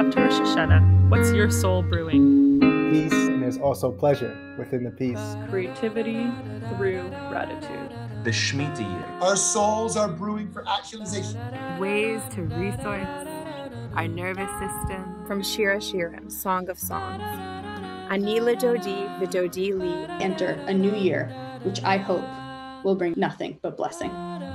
up to Rosh Hashanah. What's your soul brewing? Peace, and there's also pleasure within the peace. Creativity through gratitude. The Shemitah year. Our souls are brewing for actualization. Ways to resource our nervous system. From Shira Shirim, Song of Songs. Ani L'Dodi V'Dodi Li. Enter a new year, which I hope will bring nothing but blessing.